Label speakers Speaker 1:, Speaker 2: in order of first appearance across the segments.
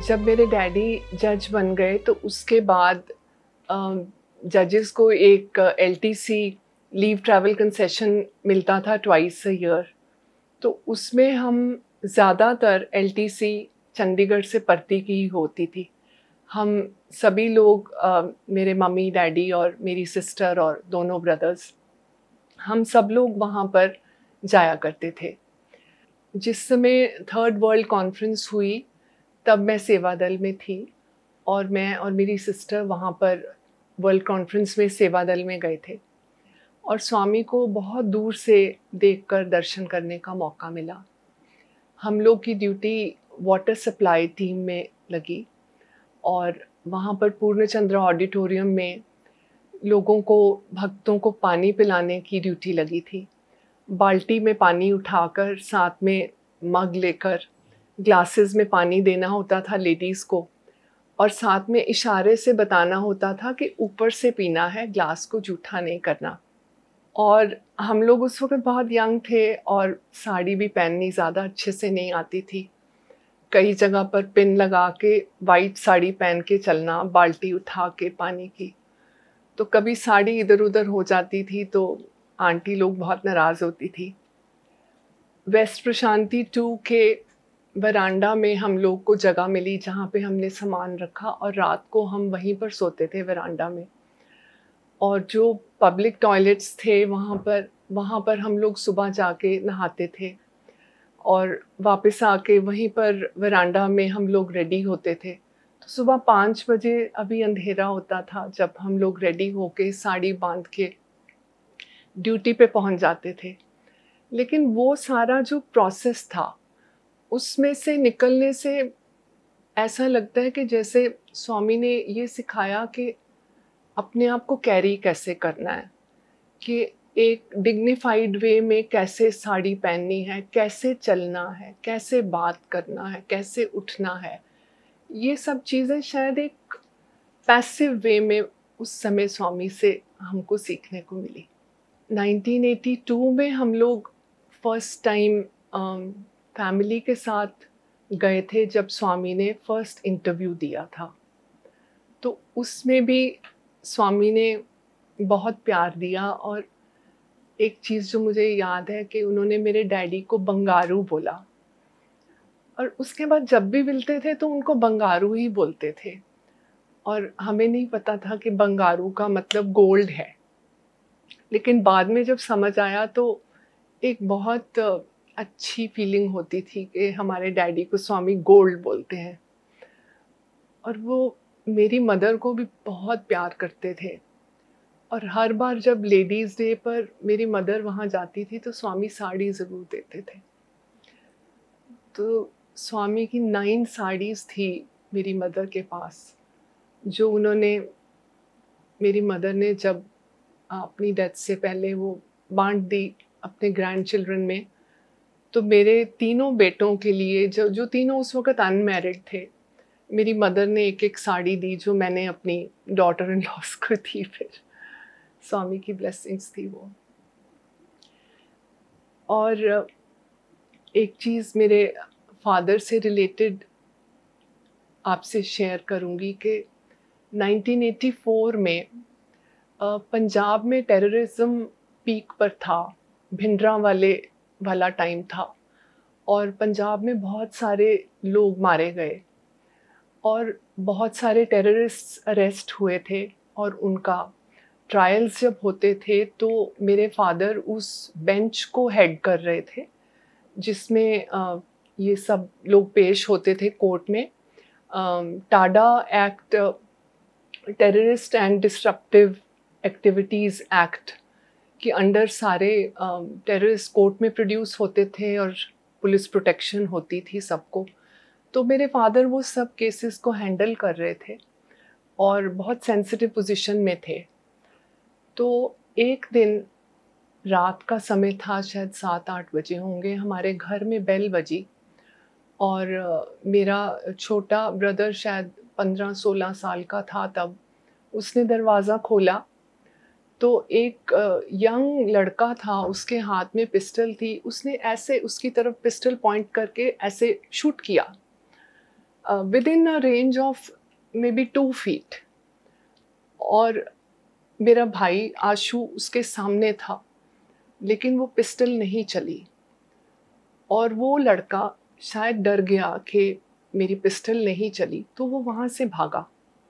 Speaker 1: जब मेरे डैडी जज बन गए तो उसके बाद जजेस को एक एलटीसी लीव ट्रैवल कंसेशन मिलता था ट्वाइस अ ईयर। तो उसमें हम ज़्यादातर एलटीसी चंडीगढ़ से परती की ही होती थी। हम सभी लोग मेरे मम्मी डैडी और मेरी सिस्टर और दोनों ब्रदर्स, हम सब लोग वहाँ पर जाया करते थे। जिस समय थर्ड वर्ल्ड कॉन्फ्रेंस हुई तब मैं सेवा दल में थी और मैं और मेरी सिस्टर वहाँ पर वर्ल्ड कॉन्फ्रेंस में सेवा दल में गए थे और स्वामी को बहुत दूर से देखकर दर्शन करने का मौका मिला। हम लोग की ड्यूटी वाटर सप्लाई टीम में लगी और वहाँ पर पूर्णचंद्र ऑडिटोरियम में लोगों को, भक्तों को पानी पिलाने की ड्यूटी लगी थी। बाल्टी में पानी उठाकर साथ में मग लेकर ग्लासेस में पानी देना होता था लेडीज़ को और साथ में इशारे से बताना होता था कि ऊपर से पीना है, ग्लास को जूठा नहीं करना। और हम लोग उस वक्त बहुत यंग थे और साड़ी भी पहननी ज़्यादा अच्छे से नहीं आती थी। कई जगह पर पिन लगा के वाइट साड़ी पहन के चलना, बाल्टी उठा के पानी की। तो कभी साड़ी इधर उधर हो जाती थी तो आंटी लोग बहुत नाराज़ होती थी। वेस्ट प्रशांति 2 के वरांडा में हम लोग को जगह मिली जहाँ पे हमने सामान रखा और रात को हम वहीं पर सोते थे वरांडा में। और जो पब्लिक टॉयलेट्स थे वहाँ पर हम लोग सुबह जाके नहाते थे और वापस आके वहीं पर वरांडा में हम लोग रेडी होते थे। तो सुबह 5 बजे अभी अंधेरा होता था जब हम लोग रेडी होके साड़ी बांध के ड्यूटी पे पहुँच जाते थे। लेकिन वो सारा जो प्रोसेस था उसमें से निकलने से ऐसा लगता है कि जैसे स्वामी ने ये सिखाया कि अपने आप को कैरी कैसे करना है, कि एक डिग्निफाइड वे में कैसे साड़ी पहननी है, कैसे चलना है, कैसे बात करना है, कैसे उठना है। ये सब चीज़ें शायद एक पैसिव वे में उस समय स्वामी से हमको सीखने को मिली। 1982 में हम लोग फर्स्ट टाइम फैमिली के साथ गए थे जब स्वामी ने फर्स्ट इंटरव्यू दिया था। तो उसमें भी स्वामी ने बहुत प्यार दिया और एक चीज़ जो मुझे याद है कि उन्होंने मेरे डैडी को बंगारू बोला और उसके बाद जब भी मिलते थे तो उनको बंगारू ही बोलते थे और हमें नहीं पता था कि बंगारू का मतलब गोल्ड है। लेकिन बाद में जब समझ आया तो एक बहुत अच्छी फीलिंग होती थी कि हमारे डैडी को स्वामी गोल्ड बोलते हैं। और वो मेरी मदर को भी बहुत प्यार करते थे और हर बार जब लेडीज़ डे पर मेरी मदर वहाँ जाती थी तो स्वामी साड़ी ज़रूर देते थे। तो स्वामी की 9 साड़ीज़ थी मेरी मदर के पास, जो उन्होंने, मेरी मदर ने जब अपनी डेथ से पहले वो बांट दी अपने ग्रैंड चिल्ड्रन में। तो मेरे तीनों बेटों के लिए, जो तीनों उस वक़्त अनमैरिड थे, मेरी मदर ने एक एक साड़ी दी जो मैंने अपनी डॉटर इन लॉस को दी। फिर स्वामी की ब्लेसिंग्स थी वो। और एक चीज़ मेरे फादर से रिलेटेड आपसे शेयर करूँगी कि 1984 में पंजाब में टेररिज्म पीक पर था, भिंडरा वाला टाइम था और पंजाब में बहुत सारे लोग मारे गए और बहुत सारे टेररिस्ट अरेस्ट हुए थे और उनका ट्रायल्स जब होते थे तो मेरे फादर उस बेंच को हेड कर रहे थे जिसमें ये सब लोग पेश होते थे कोर्ट में। TADA act, terrorist and disruptive activities act के अंडर सारे टेररिस्ट कोर्ट में प्रोड्यूस होते थे और पुलिस प्रोटेक्शन होती थी सबको। तो मेरे फादर वो सब केसेस को हैंडल कर रहे थे और बहुत सेंसिटिव पोजीशन में थे। तो एक दिन रात का समय था, शायद 7-8 बजे होंगे, हमारे घर में बेल बजी और मेरा छोटा ब्रदर शायद 15-16 साल का था तब, उसने दरवाज़ा खोला तो एक यंग लड़का था, उसके हाथ में पिस्टल थी, उसने ऐसे उसकी तरफ पिस्टल पॉइंट करके ऐसे शूट किया। Within a range of maybe 2 feet, और मेरा भाई आशु उसके सामने था, लेकिन वो पिस्टल नहीं चली, और वो लड़का शायद डर गया कि मेरी पिस्टल नहीं चली, तो वो वहाँ से भागा।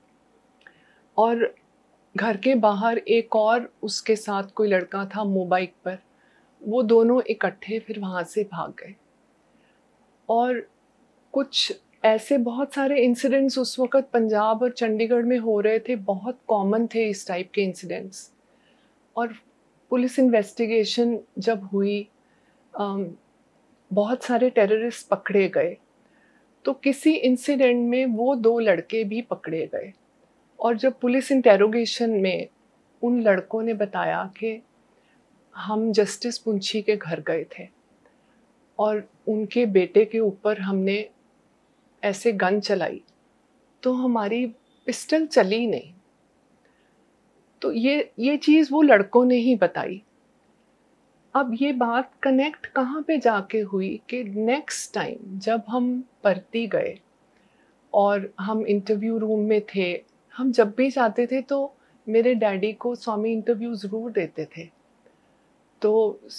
Speaker 1: और घर के बाहर एक और उसके साथ कोई लड़का था मोबाइक पर, वो दोनों इकट्ठे फिर वहाँ से भाग गए। और कुछ ऐसे बहुत सारे इंसिडेंट्स उस वक़्त पंजाब और चंडीगढ़ में हो रहे थे, बहुत कॉमन थे इस टाइप के इंसिडेंट्स। और पुलिस इन्वेस्टिगेशन जब हुई, बहुत सारे टेररिस्ट पकड़े गए, तो किसी इंसिडेंट में वो 2 लड़के भी पकड़े गए। और जब पुलिस इंटेरोगेशन में उन लड़कों ने बताया कि हम जस्टिस पुंछी के घर गए थे और उनके बेटे के ऊपर हमने ऐसे गन चलाई, तो हमारी पिस्टल चली नहीं। तो ये चीज़ वो लड़कों ने ही बताई। अब ये बात कनेक्ट कहाँ पे जाके हुई कि नेक्स्ट टाइम जब हम परती गए और हम इंटरव्यू रूम में थे, हम जब भी जाते थे तो मेरे डैडी को स्वामी इंटरव्यू ज़रूर देते थे। तो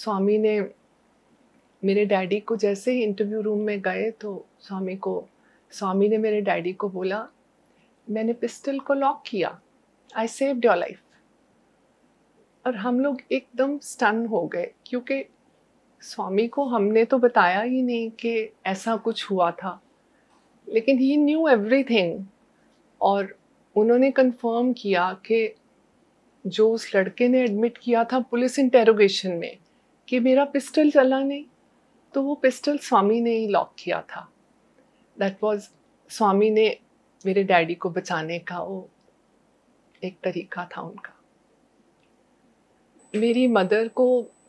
Speaker 1: मेरे डैडी को जैसे ही इंटरव्यू रूम में गए तो स्वामी ने मेरे डैडी को बोला, मैंने पिस्टल को लॉक किया, आई सेव्ड योर लाइफ। और हम लोग एकदम स्टन हो गए, क्योंकि स्वामी को हमने तो बताया ही नहीं कि ऐसा कुछ हुआ था, लेकिन ही न्यू एवरीथिंग। और उन्होंने कंफर्म किया कि जो उस लड़के ने एडमिट किया था पुलिस इंटेरोगेशन में कि मेरा पिस्टल चला नहीं, तो वो पिस्टल स्वामी ने ही लॉक किया था। दैट वाज स्वामी ने मेरे डैडी को बचाने का वो एक तरीका था उनका। मेरी मदर को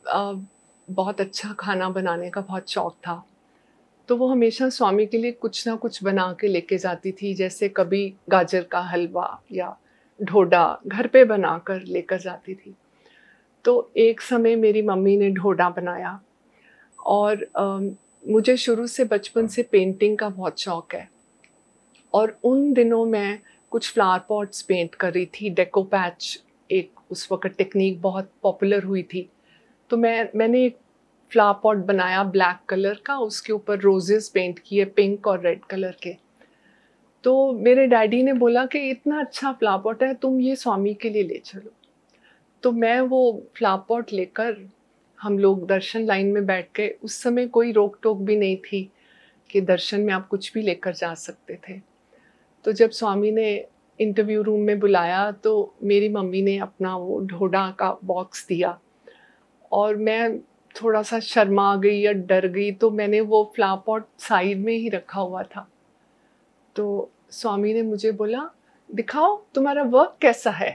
Speaker 1: बहुत अच्छा खाना बनाने का बहुत शौक था, तो वो हमेशा स्वामी के लिए कुछ ना कुछ बना के लेके जाती थी। जैसे कभी गाजर का हलवा या ढोडा घर पे बना कर लेकर जाती थी। तो एक समय मेरी मम्मी ने ढोडा बनाया, और मुझे शुरू से बचपन से पेंटिंग का बहुत शौक है, और उन दिनों मैं कुछ फ्लावर पॉट्स पेंट कर रही थी। डेको पैच एक उस वक़्त टेक्निक बहुत पॉपुलर हुई थी, तो मैंने एक फ्लावर पॉट बनाया ब्लैक कलर का, उसके ऊपर रोजेस पेंट किए पिंक और रेड कलर के। तो मेरे डैडी ने बोला कि इतना अच्छा फ्लावर पॉट है, तुम ये स्वामी के लिए ले चलो। तो मैं वो फ्लावर पॉट लेकर हम लोग दर्शन लाइन में बैठ गए। उस समय कोई रोक टोक भी नहीं थी कि दर्शन में आप कुछ भी लेकर जा सकते थे। तो जब स्वामी ने इंटरव्यू रूम में बुलाया तो मेरी मम्मी ने अपना वो ढोडा का बॉक्स दिया, और मैं थोड़ा सा शर्मा गई या डर गई, तो मैंने वो फ्लावर पॉट साइड में ही रखा हुआ था। तो स्वामी ने मुझे बोला, दिखाओ तुम्हारा वर्क कैसा है।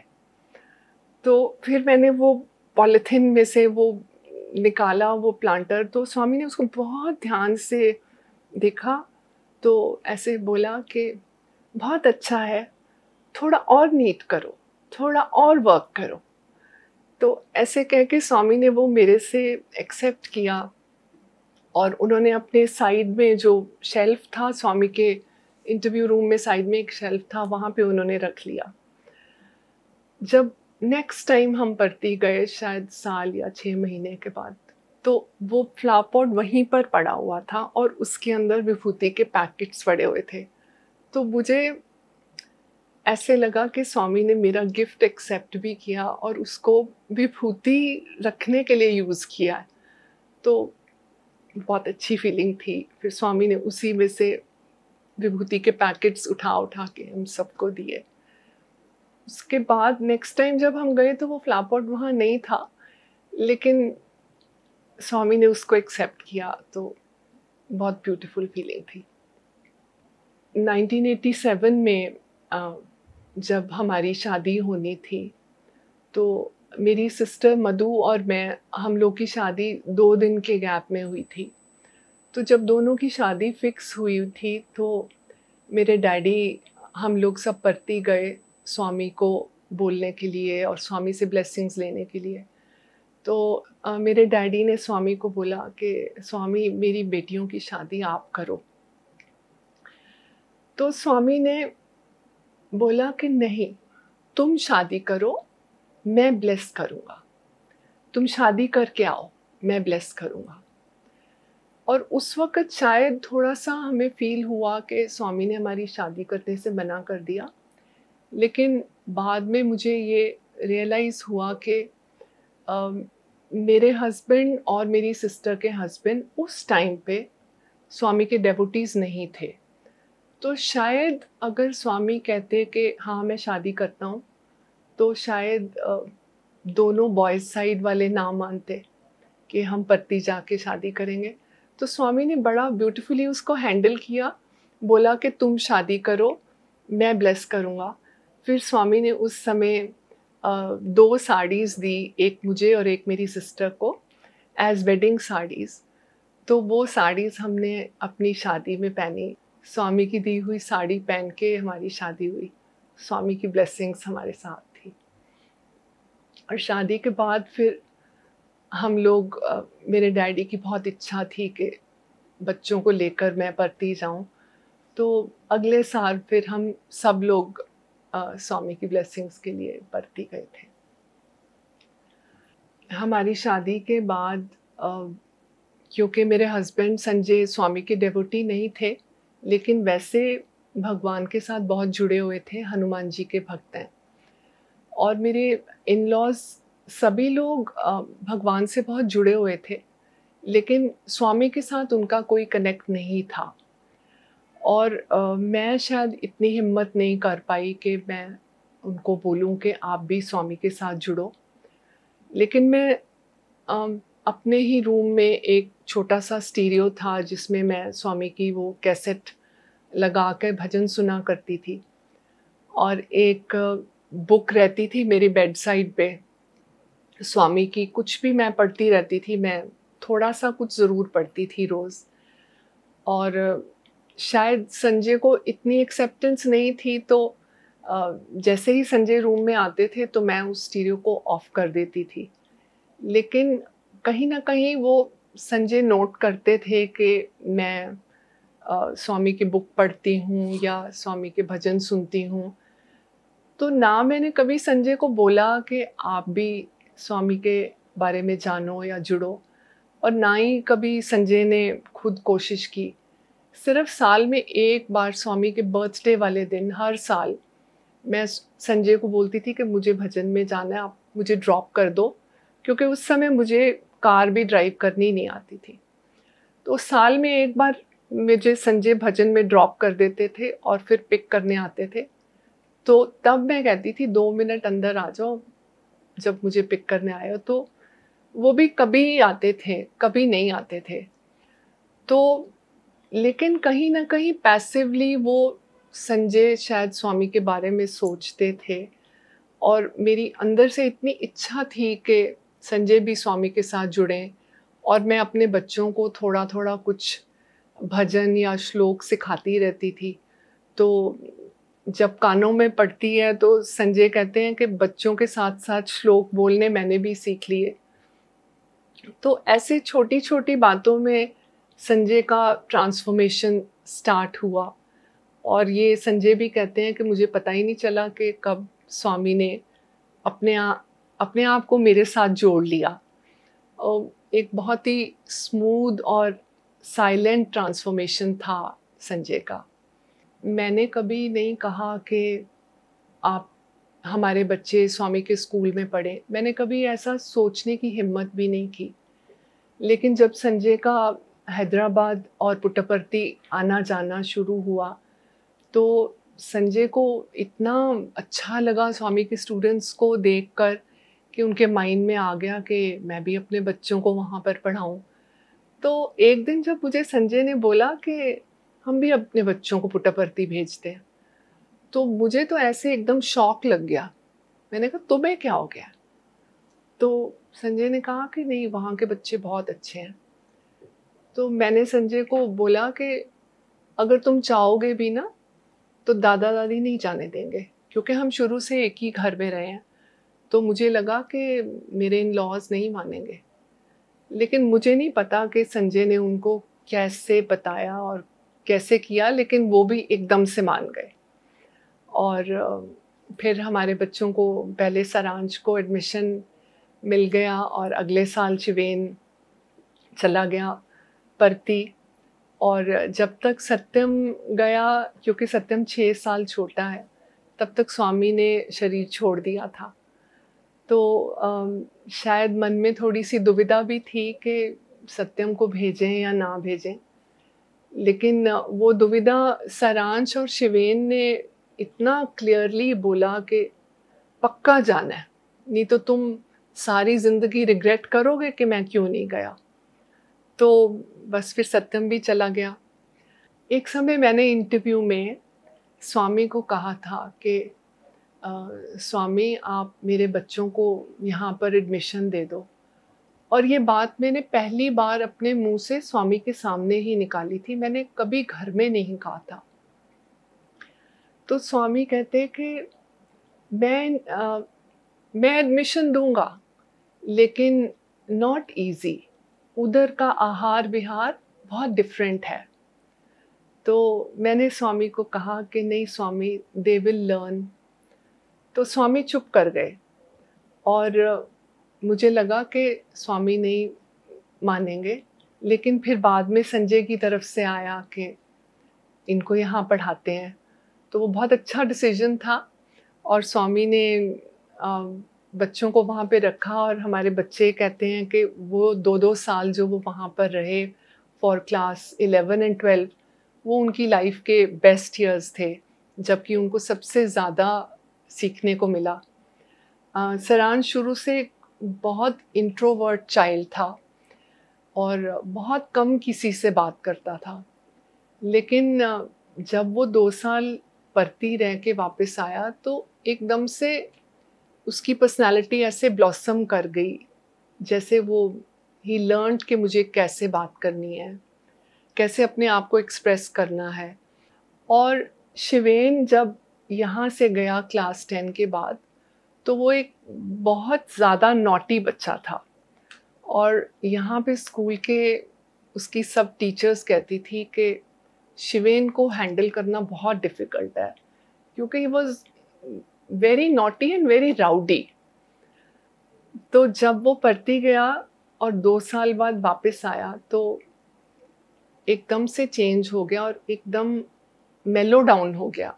Speaker 1: तो फिर मैंने वो पॉलिथीन में से वो निकाला वो प्लांटर, तो स्वामी ने उसको बहुत ध्यान से देखा, तो ऐसे बोला कि बहुत अच्छा है, थोड़ा और नीट करो, थोड़ा और वर्क करो। तो ऐसे कह के स्वामी ने वो मेरे से एक्सेप्ट किया, और उन्होंने अपने साइड में जो शेल्फ था, स्वामी के इंटरव्यू रूम में साइड में एक शेल्फ था, वहाँ पे उन्होंने रख लिया। जब नेक्स्ट टाइम हम परती गए, शायद साल या 6 महीने के बाद, तो वो फ्लावर पॉट वहीं पर पड़ा हुआ था और उसके अंदर विभूति के पैकेट्स पड़े हुए थे। तो मुझे ऐसे लगा कि स्वामी ने मेरा गिफ्ट एक्सेप्ट भी किया और उसको विभूति रखने के लिए यूज़ किया है। तो बहुत अच्छी फीलिंग थी। फिर स्वामी ने उसी में से विभूति के पैकेट्स उठा उठा के हम सबको दिए। उसके बाद नेक्स्ट टाइम जब हम गए तो वो फ्लावर पॉट वहाँ नहीं था, लेकिन स्वामी ने उसको एक्सेप्ट किया, तो बहुत ब्यूटीफुल फीलिंग थी। 1987 में जब हमारी शादी होनी थी, तो मेरी सिस्टर मधु और मैं, हम लोग की शादी 2 दिन के गैप में हुई थी। तो जब दोनों की शादी फिक्स हुई थी तो मेरे डैडी, हम लोग सब परती गए स्वामी को बोलने के लिए और स्वामी से ब्लेसिंग्स लेने के लिए। तो मेरे डैडी ने स्वामी को बोला कि स्वामी, मेरी बेटियों की शादी आप करो। तो स्वामी ने बोला कि नहीं, तुम शादी करो, मैं ब्लेस करूँगा। तुम शादी करके आओ, मैं ब्लेस करूँगा। और उस वक़्त शायद थोड़ा-सा हमें फ़ील हुआ कि स्वामी ने हमारी शादी करने से मना कर दिया। लेकिन बाद में मुझे ये रियलाइज़ हुआ कि अ, मेरे हस्बैंड और मेरी सिस्टर के हस्बैंड उस टाइम पे स्वामी के डेवोटीज़ नहीं थे। तो शायद अगर स्वामी कहते कि हाँ, मैं शादी करता हूँ, तो शायद दोनों बॉयज़ साइड वाले ना मानते कि हम पति जाके शादी करेंगे। तो स्वामी ने बड़ा ब्यूटीफुली उसको हैंडल किया, बोला कि तुम शादी करो, मैं ब्लेस करूँगा। फिर स्वामी ने उस समय 2 साड़ीज़ दी, एक मुझे और एक मेरी सिस्टर को एज़ वेडिंग साड़ीज़। तो वो साड़ीज़ हमने अपनी शादी में पहनी। स्वामी की दी हुई साड़ी पहन के हमारी शादी हुई। स्वामी की ब्लेसिंग्स हमारे साथ थी। और शादी के बाद फिर हम लोग मेरे डैडी की बहुत इच्छा थी कि बच्चों को लेकर मैं परती जाऊं, तो अगले साल फिर हम सब लोग स्वामी की ब्लेसिंग्स के लिए परती गए थे। हमारी शादी के बाद क्योंकि मेरे हस्बैंड संजय स्वामी के डेवोटी नहीं थे, लेकिन वैसे भगवान के साथ बहुत जुड़े हुए थे, हनुमान जी के भक्त हैं। और मेरे इन-लॉज़ सभी लोग भगवान से बहुत जुड़े हुए थे, लेकिन स्वामी के साथ उनका कोई कनेक्ट नहीं था। और मैं शायद इतनी हिम्मत नहीं कर पाई कि मैं उनको बोलूं कि आप भी स्वामी के साथ जुड़ो। लेकिन मैं अपने ही रूम में एक छोटा-सा स्टीरियो था जिसमें मैं स्वामी की वो कैसेट लगा कर भजन सुना करती थी। और एक बुक रहती थी मेरी बेड साइड पे, स्वामी की कुछ भी मैं पढ़ती रहती थी, मैं थोड़ा-सा कुछ ज़रूर पढ़ती थी रोज़। और शायद संजय को इतनी एक्सेप्टेंस नहीं थी, तो जैसे ही संजय रूम में आते थे तो मैं उस स्टीरियो को ऑफ़ कर देती थी। लेकिन कहीं न कहीं वो संजय नोट करते थे कि मैं स्वामी की बुक पढ़ती हूँ या स्वामी के भजन सुनती हूँ। तो ना मैंने कभी संजय को बोला कि आप भी स्वामी के बारे में जानो या जुड़ो, और ना ही कभी संजय ने खुद कोशिश की। सिर्फ साल में एक बार स्वामी के बर्थडे वाले दिन हर साल मैं संजय को बोलती थी कि मुझे भजन में जाना है, आप मुझे ड्रॉप कर दो, क्योंकि उस समय मुझे कार भी ड्राइव करनी नहीं आती थी। तो साल में एक बार मुझे संजय भजन में ड्रॉप कर देते थे और फिर पिक करने आते थे। तो तब मैं कहती थी 2 मिनट अंदर आ जाओ, जब मुझे पिक करने आए हो। तो वो भी कभी आते थे, कभी नहीं आते थे। तो लेकिन कहीं न कहीं पैसिवली वो संजय शायद स्वामी के बारे में सोचते थे, और मेरी अंदर से इतनी इच्छा थी कि संजय भी स्वामी के साथ जुड़ें, और मैं अपने बच्चों को थोड़ा-थोड़ा कुछ भजन या श्लोक सिखाती रहती थी। तो जब कानों में पड़ती है तो संजय कहते हैं कि बच्चों के साथ-साथ श्लोक बोलने मैंने भी सीख लिए। तो ऐसे छोटी-छोटी बातों में संजय का ट्रांसफ़ॉर्मेशन स्टार्ट हुआ। और ये संजय भी कहते हैं कि मुझे पता ही नहीं चला कि कब स्वामी ने अपने आप को मेरे साथ जोड़ लिया। एक बहुत ही स्मूथ और साइलेंट ट्रांसफ़ॉर्मेशन था संजय का। मैंने कभी नहीं कहा कि आप हमारे बच्चे स्वामी के स्कूल में पढ़ें। मैंने कभी ऐसा सोचने की हिम्मत भी नहीं की। लेकिन जब संजय का हैदराबाद और पुट्टपर्ती आना-जाना शुरू हुआ, तो संजय को इतना अच्छा लगा स्वामी के स्टूडेंट्स को देखकर कि उनके माइंड में आ गया कि मैं भी अपने बच्चों को वहाँ पर पढ़ाऊँ। तो एक दिन जब मुझे संजय ने बोला कि हम भी अपने बच्चों को पुट्टपर्ती भेजते हैं, तो मुझे तो ऐसे एकदम शॉक लग गया। मैंने कहा तुम्हें क्या हो गया? तो संजय ने कहा कि नहीं, वहाँ के बच्चे बहुत अच्छे हैं। तो मैंने संजय को बोला कि अगर तुम चाहोगे भी ना, तो दादा-दादी नहीं जाने देंगे, क्योंकि हम शुरू से एक ही घर में रहे हैं। तो मुझे लगा कि मेरे इन-लॉज़ नहीं मानेंगे। लेकिन मुझे नहीं पता कि संजय ने उनको कैसे बताया और कैसे किया, लेकिन वो भी एकदम से मान गए। और फिर हमारे बच्चों को पहले सारांश को एडमिशन मिल गया और अगले साल शिवेन चला गया परती। और जब तक सत्यम गया, क्योंकि सत्यम 6 साल छोटा है, तब तक स्वामी ने शरीर छोड़ दिया था। तो शायद मन में थोड़ी सी दुविधा भी थी कि सत्यम को भेजें या ना भेजें, लेकिन वो दुविधा सारांश और शिवेन ने इतना क्लियरली बोला कि पक्का जाना है, नहीं तो तुम सारी ज़िंदगी रिग्रेट करोगे कि मैं क्यों नहीं गया। तो बस फिर सत्यम भी चला गया। एक समय मैंने इंटरव्यू में स्वामी को कहा था कि स्वामी आप मेरे बच्चों को यहाँ पर एडमिशन दे दो। और ये बात मैंने पहली बार अपने मुंह से स्वामी के सामने ही निकाली थी, मैंने कभी घर में नहीं कहा था। तो स्वामी कहते कि मैं एडमिशन दूंगा, लेकिन नॉट इजी, उधर का आहार विहार बहुत डिफरेंट है। तो मैंने स्वामी को कहा कि नहीं स्वामी, दे विल लर्न। तो स्वामी चुप कर गए और मुझे लगा कि स्वामी नहीं मानेंगे, लेकिन फिर बाद में संजय की तरफ से आया कि इनको यहाँ पढ़ाते हैं। तो वो बहुत अच्छा डिसीजन था और स्वामी ने बच्चों को वहाँ पे रखा। और हमारे बच्चे कहते हैं कि वो 2-2 साल जो वो वहाँ पर रहे फॉर क्लास 11 और 12, वो उनकी लाइफ के बेस्ट ईयर्स थे, जबकि उनको सबसे ज़्यादा सीखने को मिला। सारांश शुरू से बहुत इंट्रोवर्ट चाइल्ड था और बहुत कम किसी से बात करता था, लेकिन जब वो 2 साल परती रह के वापस आया तो एकदम से उसकी पर्सनालिटी ऐसे ब्लॉसम कर गई, जैसे वो ही लर्नड कि मुझे कैसे बात करनी है, कैसे अपने आप को एक्सप्रेस करना है। और शिवेन जब यहाँ से गया क्लास 10 के बाद, तो वो एक बहुत ज़्यादा नॉटी बच्चा था। और यहाँ पे स्कूल के उसकी सब टीचर्स कहती थी कि शिवेन को हैंडल करना बहुत डिफ़िकल्ट है, क्योंकि he was very naughty and very rowdy. तो जब वो पढ़ती गया और 2 साल बाद वापस आया तो एकदम से चेंज हो गया और एकदम मेलो डाउन हो गया।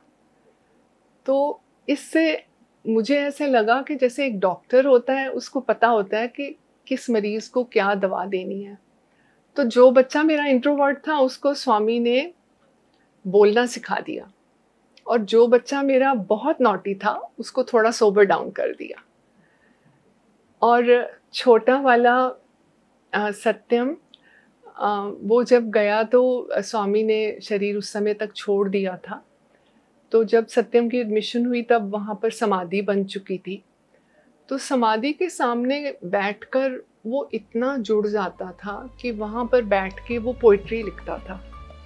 Speaker 1: तो इससे मुझे ऐसे लगा कि जैसे एक डॉक्टर होता है, उसको पता होता है कि किस मरीज़ को क्या दवा देनी है। तो जो बच्चा मेरा इंट्रोवर्ट था उसको स्वामी ने बोलना सिखा दिया, और जो बच्चा मेरा बहुत नॉटी था उसको थोड़ा सोबर डाउन कर दिया। और छोटा वाला सत्यम, वो जब गया तो स्वामी ने शरीर उस समय तक छोड़ दिया था। तो जब सत्यम की एडमिशन हुई तब वहाँ पर समाधि बन चुकी थी। तो समाधि के सामने बैठकर वो इतना जुड़ जाता था कि वहाँ पर बैठ के वो पोइट्री लिखता था।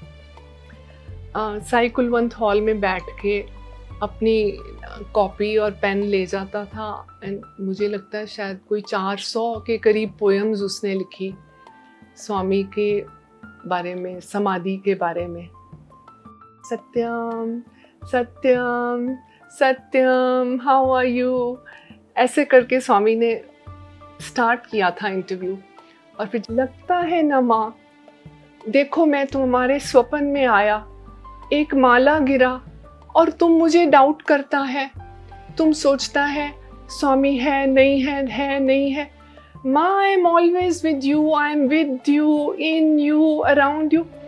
Speaker 1: साई कुलवंत हॉल में बैठ के अपनी कॉपी और पेन ले जाता था। एंड मुझे लगता है शायद कोई 400 के करीब पोएम्स उसने लिखी स्वामी के बारे में, समाधि के बारे में। Satyam Satyam Satyam, how are you, ऐसे करके स्वामी ने स्टार्ट किया था इंटरव्यू। और फिर लगता है ना माँ, देखो मैं तुम्हारे स्वप्न में आया, एक माला गिरा और तुम मुझे डाउट करता है, तुम सोचता है स्वामी है नहीं है नहीं है। माँ, I am always with you, I am with you, in you, around you.